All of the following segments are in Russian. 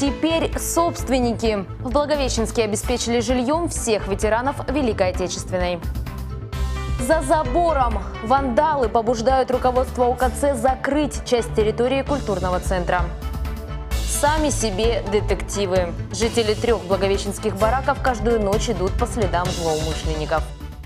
Теперь собственники. В Благовещенске обеспечили жильем всех ветеранов Великой Отечественной. За забором. Вандалы побуждают руководство УКЦ закрыть часть территории культурного центра. Сами себе детективы. Жители 3 благовещенских бараков каждую ночь идут по следам злоумышленников.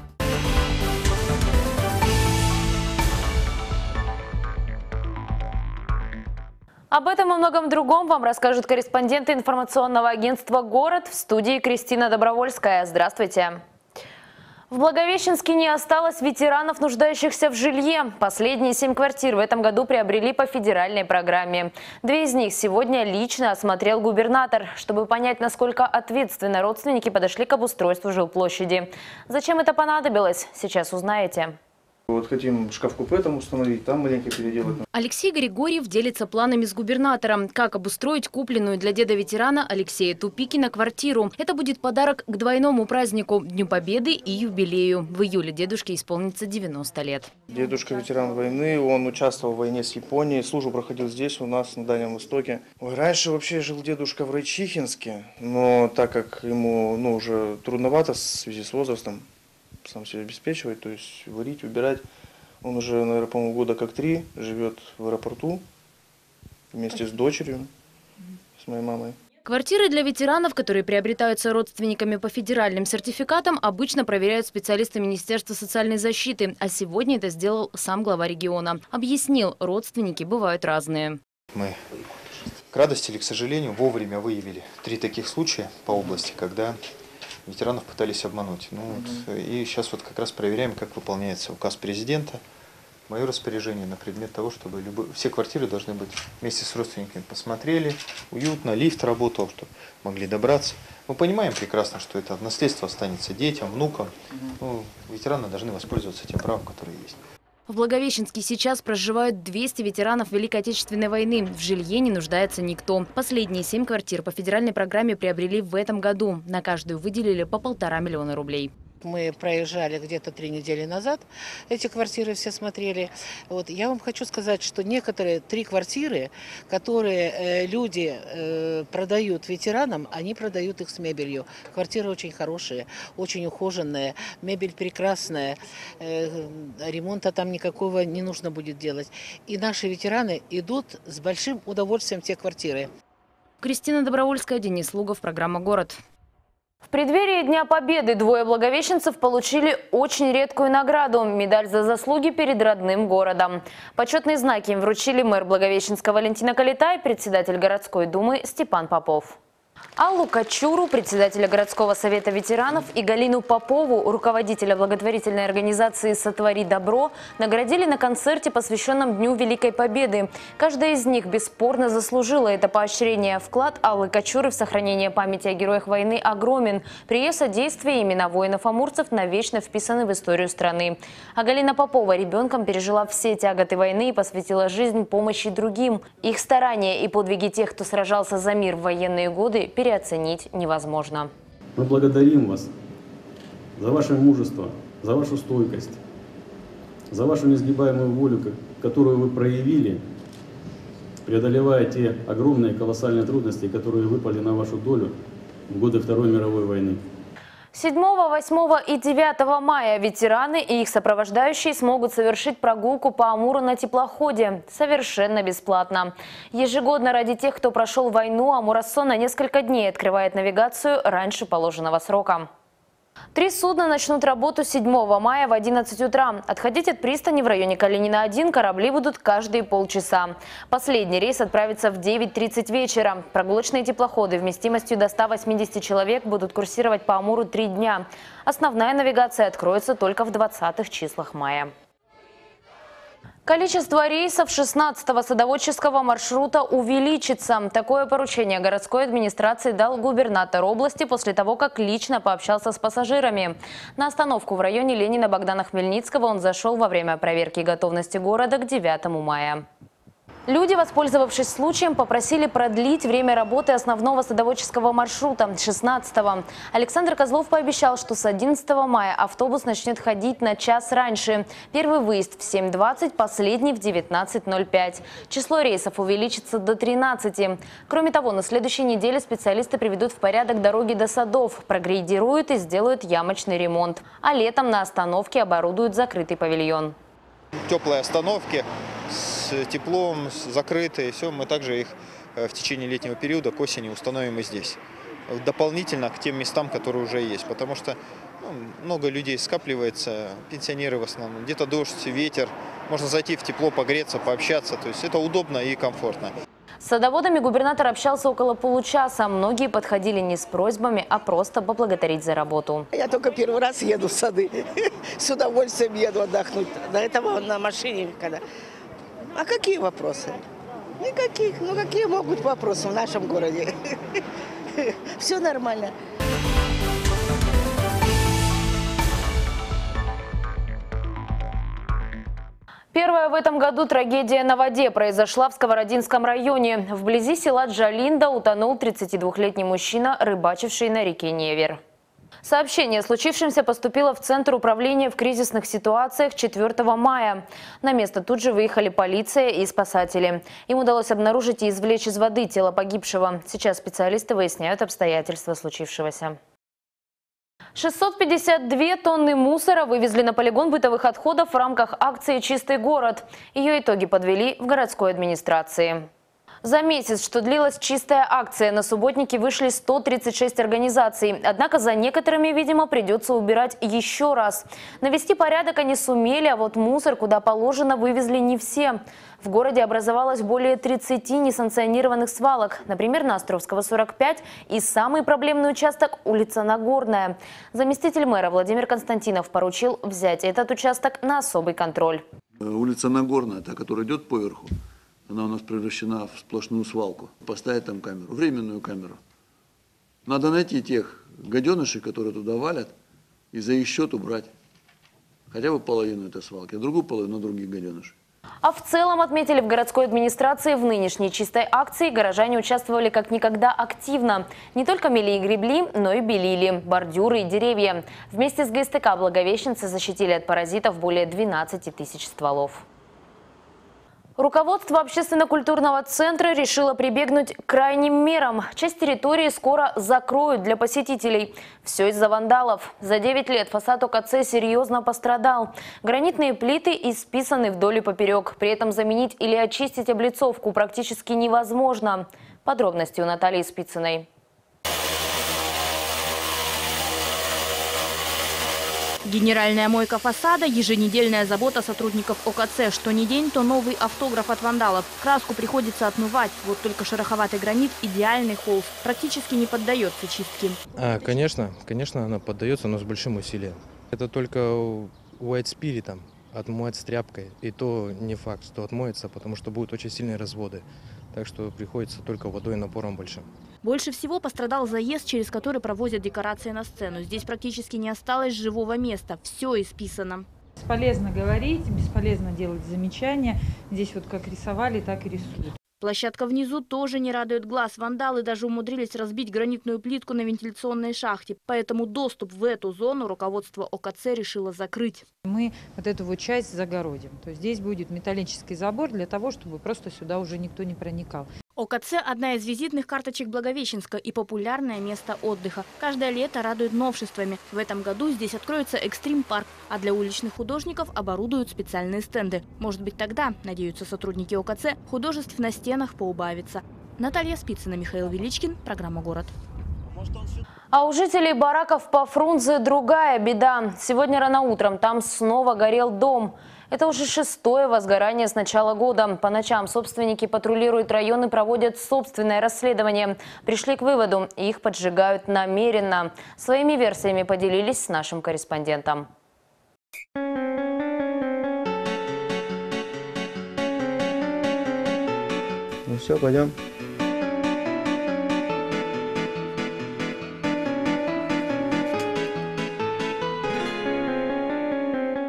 Об этом и многом другом вам расскажут корреспонденты информационного агентства «Город». В студии Кристина Добровольская. Здравствуйте. В Благовещенске не осталось ветеранов, нуждающихся в жилье. Последние 7 квартир в этом году приобрели по федеральной программе. 2 из них сегодня лично осмотрел губернатор, чтобы понять, насколько ответственно родственники подошли к обустройству жилплощади. Зачем это понадобилось, сейчас узнаете. Вот хотим шкаф-купе там установить, там маленько переделать. Алексей Григорьев делится планами с губернатором, как обустроить купленную для деда-ветерана Алексея Тупикина квартиру. Это будет подарок к двойному празднику – Дню Победы и юбилею. В июле дедушке исполнится 90 лет. Дедушка ветеран войны, он участвовал в войне с Японией, службу проходил здесь, у нас на Дальнем Востоке. Раньше вообще жил дедушка в Райчихинске, но так как ему уже трудновато в связи с возрастом, сам себя обеспечивать, то есть варить, убирать. Он уже, наверное, по-моему, года как 3 живет в аэропорту вместе с дочерью, с моей мамой. Квартиры для ветеранов, которые приобретаются родственниками по федеральным сертификатам, обычно проверяют специалисты Министерства социальной защиты. А сегодня это сделал сам глава региона. Объяснил, родственники бывают разные. Мы, к радости или к сожалению, вовремя выявили 3 таких случая по области, когда ветеранов пытались обмануть. И сейчас вот как раз проверяем, как выполняется указ президента, мое распоряжение на предмет того, чтобы все квартиры должны быть вместе с родственниками посмотрели, уютно, лифт работал, чтобы могли добраться. Мы понимаем прекрасно, что это наследство останется детям, внукам. Ветераны должны воспользоваться тем правом, которое есть. В Благовещенске сейчас проживают 200 ветеранов Великой Отечественной войны. В жилье не нуждается никто. Последние 7 квартир по федеральной программе приобрели в этом году. На каждую выделили по 1,5 миллиона рублей. Мы проезжали где-то 3 недели назад, эти квартиры все смотрели. Вот, я вам хочу сказать, что некоторые 3 квартиры, которые люди продают ветеранам, они продают их с мебелью. Квартиры очень хорошие, очень ухоженные, мебель прекрасная, ремонта там никакого не нужно будет делать. И наши ветераны идут с большим удовольствием в те квартиры. Кристина Добровольская, Денис Лугов, программа «Город». В преддверии Дня Победы 2 благовещенцев получили очень редкую награду – медаль за заслуги перед родным городом. Почетные знаки им вручили мэр Благовещенска Валентина Калита и председатель городской думы Степан Попов. Аллу Кочуру, председателя городского совета ветеранов, и Галину Попову, руководителя благотворительной организации «Сотвори добро», наградили на концерте, посвященном Дню Великой Победы. Каждая из них бесспорно заслужила это поощрение. Вклад Аллы Кочуры в сохранение памяти о героях войны огромен. При ее содействии имена воинов-амурцев навечно вписаны в историю страны. А Галина Попова ребенком пережила все тяготы войны и посвятила жизнь помощи другим. Их старания и подвиги тех, кто сражался за мир в военные годы, переоценить невозможно. Мы благодарим вас за ваше мужество, за вашу стойкость, за вашу несгибаемую волю, которую вы проявили, преодолевая те огромные колоссальные трудности, которые выпали на вашу долю в годы Второй мировой войны. 7, 8 и 9 мая ветераны и их сопровождающие смогут совершить прогулку по Амуру на теплоходе совершенно бесплатно. Ежегодно ради тех, кто прошел войну, Амурасо на несколько дней открывает навигацию раньше положенного срока. 3 судна начнут работу 7 мая в 11 утра. Отходить от пристани в районе Калинина-1 корабли будут каждые полчаса. Последний рейс отправится в 9:30 вечера. Прогулочные теплоходы вместимостью до 180 человек будут курсировать по Амуру 3 дня. Основная навигация откроется только в 20-х числах мая. Количество рейсов 16-го садоводческого маршрута увеличится. Такое поручение городской администрации дал губернатор области после того, как лично пообщался с пассажирами. На остановку в районе Ленина Богдана Хмельницкого он зашел во время проверки готовности города к 9 мая. Люди, воспользовавшись случаем, попросили продлить время работы основного садоводческого маршрута 16-го. Александр Козлов пообещал, что с 11 мая автобус начнет ходить на час раньше. Первый выезд в 7:20, последний в 19:05. Число рейсов увеличится до 13. Кроме того, на следующей неделе специалисты приведут в порядок дороги до садов, прогрейдируют и сделают ямочный ремонт. А летом на остановке оборудуют закрытый павильон. Теплые остановки с теплом, закрытые, все, мы также их в течение летнего периода к осени установим и здесь. Дополнительно к тем местам, которые уже есть, потому что много людей скапливается, пенсионеры в основном, где-то дождь, ветер, можно зайти в тепло, погреться, пообщаться, то есть это удобно и комфортно. С садоводами губернатор общался около получаса. Многие подходили не с просьбами, а просто поблагодарить за работу. Я только первый раз еду в сады. С удовольствием еду отдохнуть. До этого на машине когда. А какие вопросы? Никаких. Ну какие могут вопросы в нашем городе? Все нормально. Первая в этом году трагедия на воде произошла в Сковородинском районе. Вблизи села Джалинда утонул 32-летний мужчина, рыбачивший на реке Невер. Сообщение о случившемся поступило в Центр управления в кризисных ситуациях 4 мая. На место тут же выехали полиция и спасатели. Им удалось обнаружить и извлечь из воды тело погибшего. Сейчас специалисты выясняют обстоятельства случившегося. 652 тонны мусора вывезли на полигон бытовых отходов в рамках акции «Чистый город». Ее итоги подвели в городской администрации. За месяц, что длилась чистая акция, на субботники вышли 136 организаций. Однако за некоторыми, видимо, придется убирать еще раз. Навести порядок они сумели, а вот мусор, куда положено, вывезли не все. В городе образовалось более 30 несанкционированных свалок. Например, на Островского 45 и самый проблемный участок – улица Нагорная. Заместитель мэра Владимир Константинов поручил взять этот участок на особый контроль. Улица Нагорная, та, которая идет поверху, она у нас превращена в сплошную свалку. Поставить там камеру, временную камеру. Надо найти тех гаденышей, которые туда валят, и за их счет убрать хотя бы половину этой свалки, а другую половину других гаденышей. А в целом, отметили в городской администрации, в нынешней чистой акции горожане участвовали как никогда активно. Не только мели и гребли, но и белили бордюры и деревья. Вместе с ГСТК благовещенцы защитили от паразитов более 12 тысяч стволов. Руководство общественно-культурного центра решило прибегнуть к крайним мерам. Часть территории скоро закроют для посетителей. Все из-за вандалов. За 9 лет фасад ОКЦ серьезно пострадал. Гранитные плиты исписаны вдоль и поперек. При этом заменить или очистить облицовку практически невозможно. Подробности у Натальи Спицыной. Генеральная мойка фасада – еженедельная забота сотрудников ОКЦ. Что не день, то новый автограф от вандалов. Краску приходится отмывать. Вот только шероховатый гранит – идеальный холст. Практически не поддается чистке. Конечно, она поддается, но с большим усилием. Это только White Spirit отмывать с тряпкой. И то не факт, что отмоется, потому что будут очень сильные разводы. Так что приходится только водой и напором большим. Больше всего пострадал заезд, через который провозят декорации на сцену. Здесь практически не осталось живого места. Все исписано. Бесполезно говорить, бесполезно делать замечания. Здесь вот как рисовали, так и рисуют. Площадка внизу тоже не радует глаз. Вандалы даже умудрились разбить гранитную плитку на вентиляционной шахте. Поэтому доступ в эту зону руководство ОКЦ решило закрыть. Мы вот эту вот часть загородим. То есть здесь будет металлический забор для того, чтобы просто сюда уже никто не проникал. ОКЦ – одна из визитных карточек Благовещенска и популярное место отдыха. Каждое лето радует новшествами. В этом году здесь откроется экстрим-парк, а для уличных художников оборудуют специальные стенды. Может быть, тогда, надеются сотрудники ОКЦ, художеств на стенах поубавится. Наталья Спицына, Михаил Величкин, программа «Город». А у жителей бараков по Фрунзе другая беда. Сегодня рано утром там снова горел дом. Это уже 6-е возгорание с начала года. По ночам собственники патрулируют район и проводят собственное расследование. Пришли к выводу, их поджигают намеренно. Своими версиями поделились с нашим корреспондентом. Ну все, пойдем.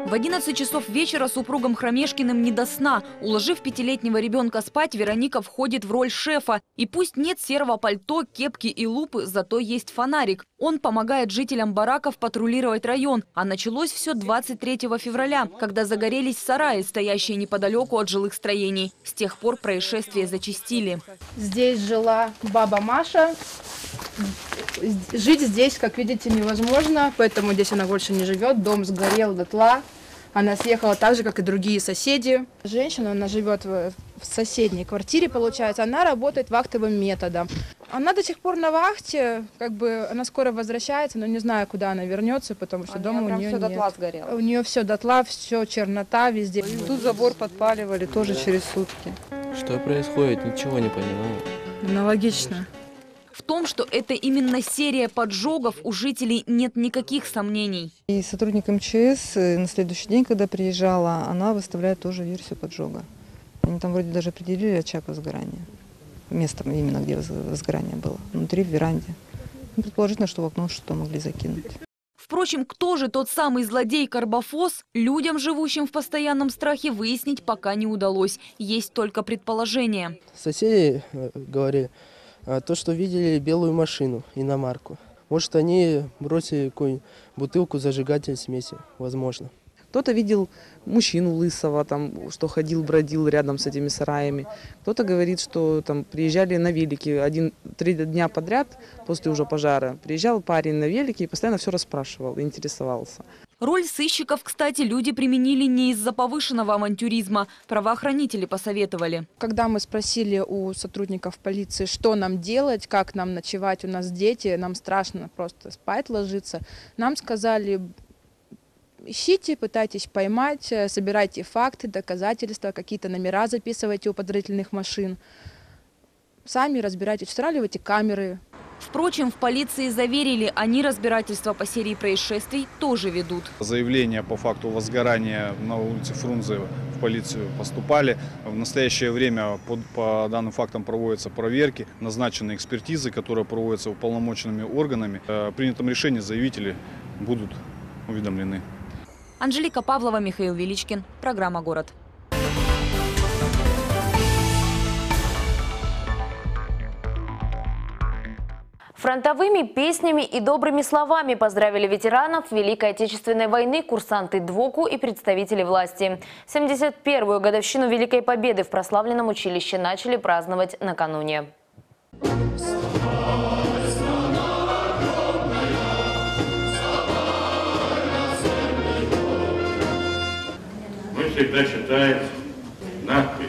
В 11 часов вечера супругам Хромешкиным не до сна. Уложив 5-летнего ребенка спать, Вероника входит в роль шефа. И пусть нет серого пальто, кепки и лупы, зато есть фонарик. Он помогает жителям бараков патрулировать район. А началось все 23 февраля, когда загорелись сараи, стоящие неподалеку от жилых строений. С тех пор происшествия зачастили. Здесь жила баба Маша. Жить здесь, как видите, невозможно, поэтому здесь она больше не живет. Дом сгорел дотла. Она съехала так же, как и другие соседи. Женщина, она живет в соседней квартире, получается. Она работает вахтовым методом. Она до сих пор на вахте, как бы она скоро возвращается, но не знаю, куда она вернется, потому что дома у нее все нет. дотла сгорело. У нее все дотла, все чернота везде. Тут забор подпаливали тоже через сутки. Что происходит, ничего не понимаю. Аналогично. В том, что это именно серия поджогов, у жителей нет никаких сомнений. И сотрудник МЧС на следующий день, когда приезжала, она выставляет тоже версию поджога. Они там вроде даже определили очаг возгорания. Место именно, где возгорание было. Внутри, в веранде. Предположительно, что в окно что-то могли закинуть. Впрочем, кто же тот самый злодей Карбофос, людям, живущим в постоянном страхе, выяснить пока не удалось. Есть только предположение. Соседи говорили, то, что видели белую машину, иномарку. Может, они бросили какую-нибудь бутылку зажигательной смеси, возможно. Кто-то видел мужчину лысого, там, что ходил, бродил рядом с этими сараями. Кто-то говорит, что там приезжали на велике 3 дня подряд после уже пожара. Приезжал парень на велике и постоянно все расспрашивал, интересовался. Роль сыщиков, кстати, люди применили не из-за повышенного авантюризма. Правоохранители посоветовали. Когда мы спросили у сотрудников полиции, что нам делать, как нам ночевать, у нас дети, нам страшно просто спать ложиться, нам сказали: ищите, пытайтесь поймать, собирайте факты, доказательства, какие-то номера записывайте у подозрительных машин. Сами разбирайтесь, устанавливайте камеры. Впрочем, в полиции заверили, они разбирательство по серии происшествий тоже ведут. Заявления по факту возгорания на улице Фрунзе в полицию поступали. В настоящее время по данным фактам проводятся проверки, назначены экспертизы, которые проводятся уполномоченными органами. О принятом решении заявители будут уведомлены. Анжелика Павлова, Михаил Величкин. Программа «Город». Фронтовыми песнями и добрыми словами поздравили ветеранов Великой Отечественной войны, курсанты ДВОКу и представители власти. 71-ю годовщину Великой Победы в прославленном училище начали праздновать накануне. Мы всегда читаем надпись: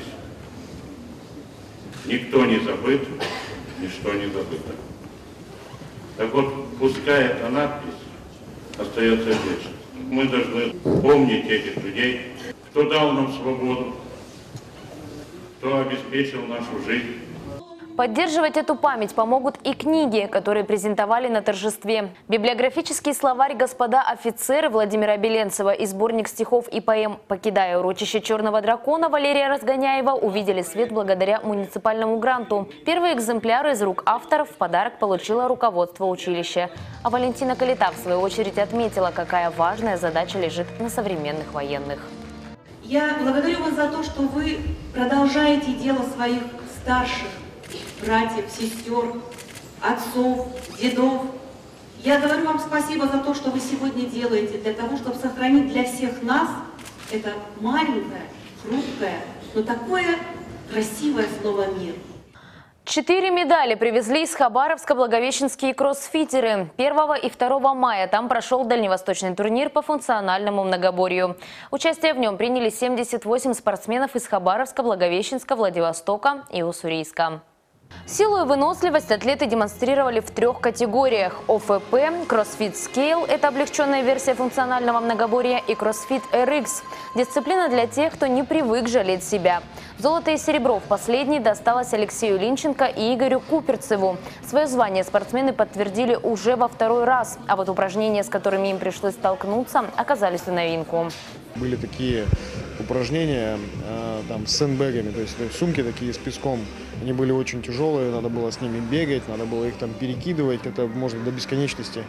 «Никто не забыт, ничто не забыто». Так вот, пускай эта надпись остается вечно. Мы должны помнить этих людей, кто дал нам свободу, кто обеспечил нашу жизнь. Поддерживать эту память помогут и книги, которые презентовали на торжестве. Библиографический словарь «Господа офицеры» Владимира Беленцева и сборник стихов и поэм «Покидая урочище Черного дракона» Валерия Разгоняева увидели свет благодаря муниципальному гранту. Первые экземпляры из рук авторов в подарок получило руководство училища. А Валентина Калита, в свою очередь, отметила, какая важная задача лежит на современных военных. Я благодарю вас за то, что вы продолжаете дело своих старших братьев, сестер, отцов, дедов. Я говорю вам спасибо за то, что вы сегодня делаете для того, чтобы сохранить для всех нас это маленькое, хрупкое, но такое красивое слово «мир». 4 медали привезли из Хабаровска благовещенские кроссфитеры. 1 и 2 мая там прошел дальневосточный турнир по функциональному многоборью. Участие в нем приняли 78 спортсменов из Хабаровска, Благовещенска, Владивостока и Уссурийска. Силу и выносливость атлеты демонстрировали в 3 категориях: ОФП, CrossFit Scale – это облегченная версия функционального многоборья, и CrossFit RX – дисциплина для тех, кто не привык жалеть себя. Золото и серебро в последней досталось Алексею Линченко и Игорю Куперцеву. Свое звание спортсмены подтвердили уже во 2-й раз, а вот упражнения, с которыми им пришлось столкнуться, оказались в новинку. Были такие упражнения там, с сэндбэгами, то есть сумки такие с песком. Они были очень тяжелые, надо было с ними бегать, надо было их там перекидывать, это можно до бесконечности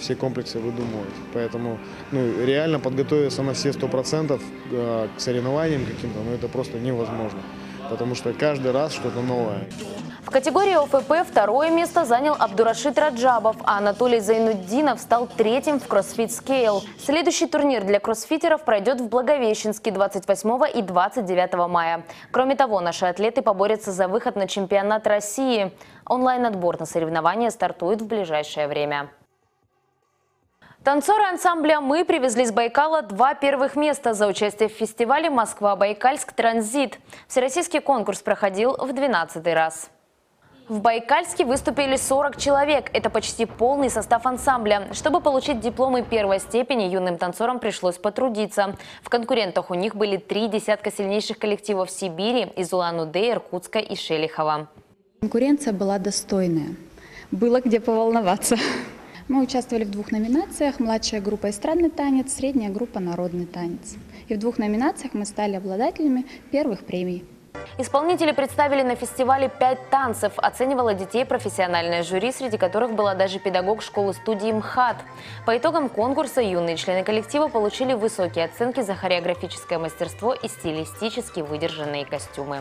все комплексы выдумывать. Поэтому реально подготовиться на все 100% к соревнованиям каким-то, это просто невозможно. Потому что каждый раз что-то новое. В категории ОФП второе место занял Абдурашид Раджабов, а Анатолий Зайнуддинов стал третьим в CrossFit Scale. Следующий турнир для кроссфитеров пройдет в Благовещенске 28 и 29 мая. Кроме того, наши атлеты поборются за выход на чемпионат России. Онлайн-отбор на соревнования стартует в ближайшее время. Танцоры ансамбля «Мы» привезли с Байкала 2 первых места за участие в фестивале «Москва-Байкальск Транзит». Всероссийский конкурс проходил в 12-й раз. В Байкальске выступили 40 человек. Это почти полный состав ансамбля. Чтобы получить дипломы первой степени, юным танцорам пришлось потрудиться. В конкурентах у них были 3 десятка сильнейших коллективов Сибири, из Улан-Удэ, Иркутска и Шелихова. Конкуренция была достойная. Было где поволноваться. Мы участвовали в 2 номинациях: младшая группа «Эстрадный танец», средняя группа «Народный танец». И в 2 номинациях мы стали обладателями первых премий. Исполнители представили на фестивале 5 танцев. Оценивало детей профессиональное жюри, среди которых была даже педагог школы-студии МХАТ. По итогам конкурса юные члены коллектива получили высокие оценки за хореографическое мастерство и стилистически выдержанные костюмы.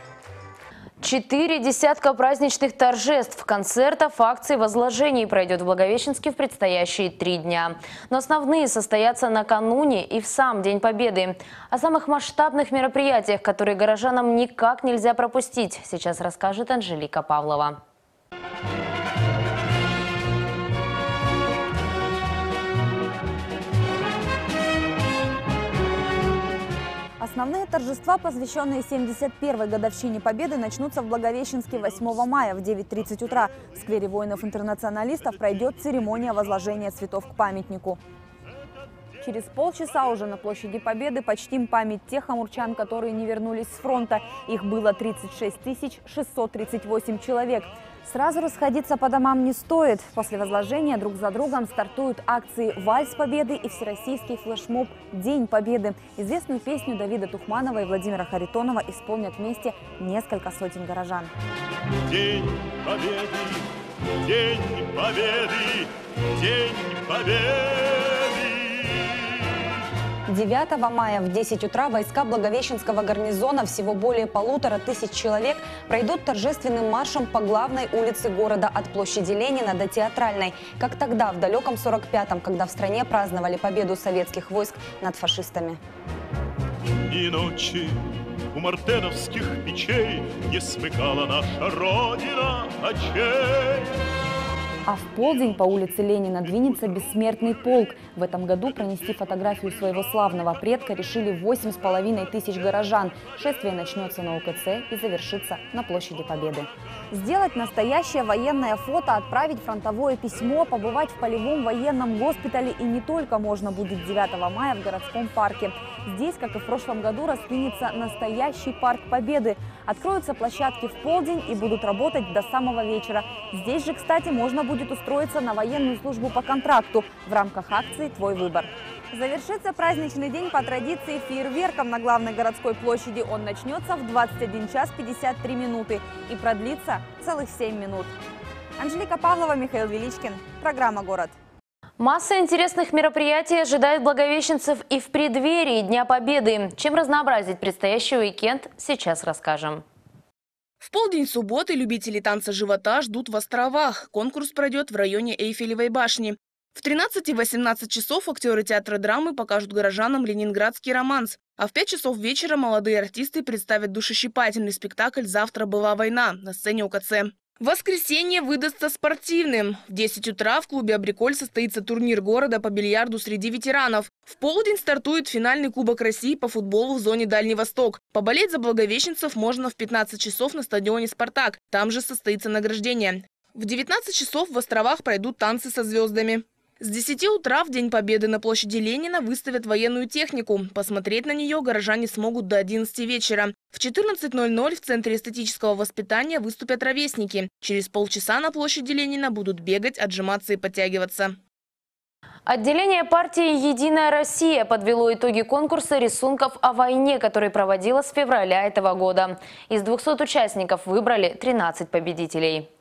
4 десятка праздничных торжеств, концертов, акций, возложений пройдет в Благовещенске в предстоящие 3 дня. Но основные состоятся накануне и в сам День Победы. О самых масштабных мероприятиях, которые горожанам никак нельзя пропустить, сейчас расскажет Анжелика Павлова. Основные торжества, посвященные 71-й годовщине Победы, начнутся в Благовещенске 8 мая в 9:30 утра. В сквере воинов-интернационалистов пройдет церемония возложения цветов к памятнику. Через полчаса уже на площади Победы почтим память тех амурчан, которые не вернулись с фронта. Их было 36 638 человек. Сразу расходиться по домам не стоит. После возложения друг за другом стартуют акции «Вальс Победы» и всероссийский флешмоб «День Победы». Известную песню Давида Тухманова и Владимира Харитонова исполнят вместе несколько сотен горожан. День Победы, День Победы, День Победы. 9 мая в 10 утра войска Благовещенского гарнизона, всего более 1500 человек, пройдут торжественным маршем по главной улице города от площади Ленина до Театральной, как тогда, в далеком 45-м, когда в стране праздновали победу советских войск над фашистами. И ночи у мартеновских печей не смыкала наша Родина очей. А в полдень по улице Ленина двинется бессмертный полк. В этом году пронести фотографию своего славного предка решили 8500 горожан. Шествие начнется на УКЦ и завершится на площади Победы. Сделать настоящее военное фото, отправить фронтовое письмо, побывать в полевом военном госпитале и не только можно будет 9 мая в городском парке. Здесь, как и в прошлом году, раскинется настоящий парк Победы. Откроются площадки в полдень и будут работать до самого вечера. Здесь же, кстати, можно будет устроиться на военную службу по контракту в рамках акции «Твой выбор». Завершится праздничный день по традиции фейерверком на главной городской площади. Он начнется в 21 час 53 минуты и продлится целых 7 минут. Анжелика Павлова, Михаил Величкин. Программа «Город». Масса интересных мероприятий ожидает благовещенцев и в преддверии Дня Победы. Чем разнообразить предстоящий уикенд, сейчас расскажем. В полдень субботы любители танца живота ждут в островах. Конкурс пройдет в районе Эйфелевой башни. В 13 и 18 часов актеры театра драмы покажут горожанам ленинградский романс. А в 5 часов вечера молодые артисты представят душещипательный спектакль «Завтра была война» на сцене УКЦ. Воскресенье выдастся спортивным. В 10 утра в клубе «Абриколь» состоится турнир города по бильярду среди ветеранов. В полдень стартует финальный Кубок России по футболу в зоне Дальний Восток. Поболеть за благовещенцев можно в 15 часов на стадионе «Спартак». Там же состоится награждение. В 19 часов в островах пройдут танцы со звездами. С 10 утра в День Победы на площади Ленина выставят военную технику. Посмотреть на нее горожане смогут до 11 вечера. В 14:00 в Центре эстетического воспитания выступят ровесники. Через полчаса на площади Ленина будут бегать, отжиматься и подтягиваться. Отделение партии «Единая Россия» подвело итоги конкурса рисунков о войне, который проводила с февраля этого года. Из 200 участников выбрали 13 победителей.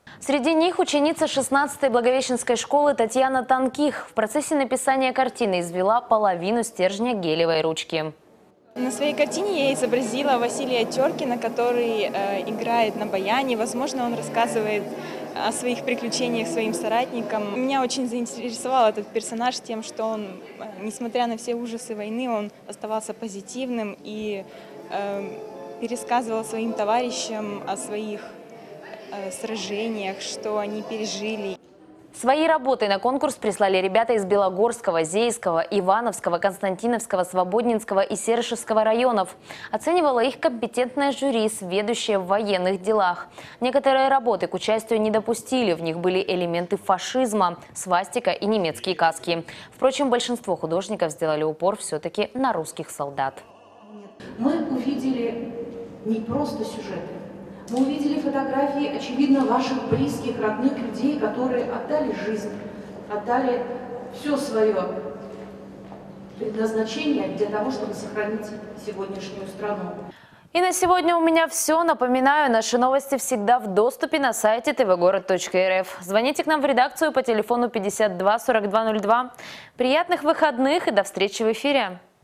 Среди них ученица 16-й Благовещенской школы Татьяна Танких в процессе написания картины извела половину стержня гелевой ручки. На своей картине я изобразила Василия Теркина, который играет на баяне. Возможно, он рассказывает о своих приключениях своим соратникам. Меня очень заинтересовал этот персонаж тем, что он, несмотря на все ужасы войны, он оставался позитивным и пересказывал своим товарищам о своих сражениях, что они пережили. Свои работы на конкурс прислали ребята из Белогорского, Зейского, Ивановского, Константиновского, Свободнинского и Серышевского районов. Оценивало их компетентное жюри, сведущее в военных делах. Некоторые работы к участию не допустили. В них были элементы фашизма, свастика и немецкие каски. Впрочем, большинство художников сделали упор все-таки на русских солдат. Мы увидели не просто сюжеты. Мы увидели фотографии, очевидно, ваших близких, родных людей, которые отдали жизнь, отдали все свое предназначение для того, чтобы сохранить сегодняшнюю страну. И на сегодня у меня все. Напоминаю, наши новости всегда в доступе на сайте tvgorod.rf. Звоните к нам в редакцию по телефону 52 42 02. Приятных выходных и до встречи в эфире.